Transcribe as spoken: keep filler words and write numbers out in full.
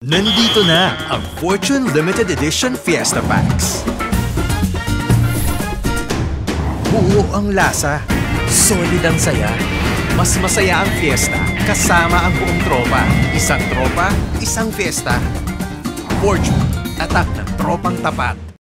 Nandito na ang Fortune Limited Edition Fiesta Packs. Buo ang lasa, solid ang saya. Mas masaya ang fiesta kasama ang buong tropa. Isang tropa, isang fiesta. Fortune, tatak ng tropang tapat.